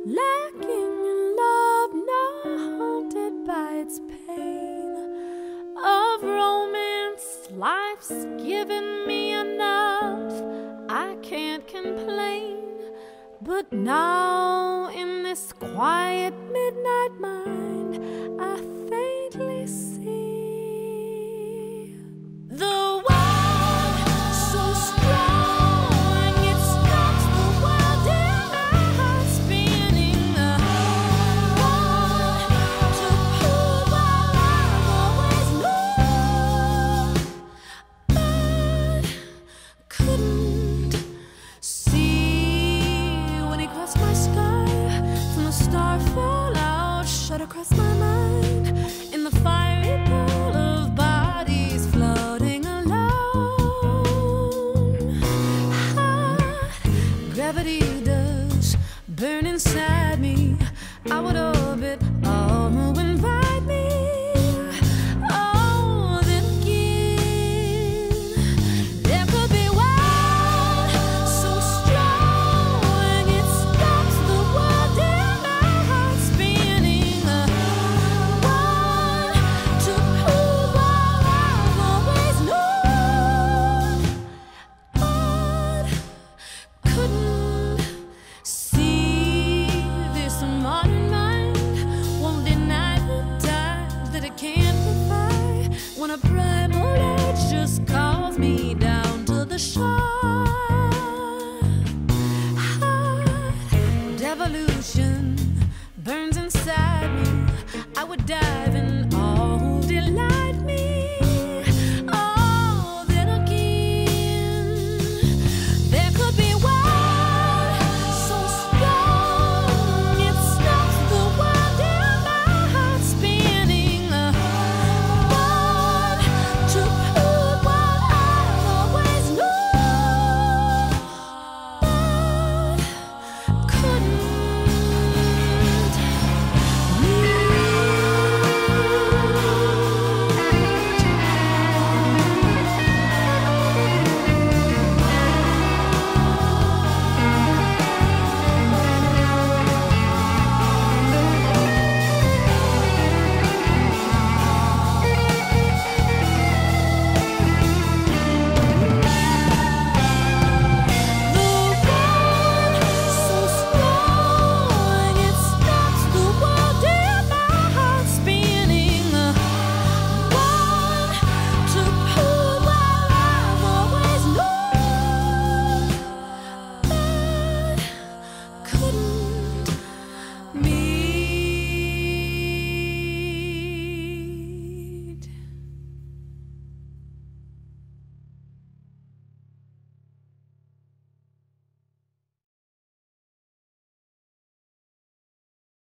lacking in love, not haunted by its pain. Of romance, life's given me enough, I can't complain. But now in this quiet midnight mind, I faintly see the world so strong, it stops the world in half spinning. The one to prove what I've always known, but couldn't see when he crossed my sky. From the star fallout shot across my mind, in the fiery pool of bodies floating alone. Hot gravity does burn inside me. I would orbit all moving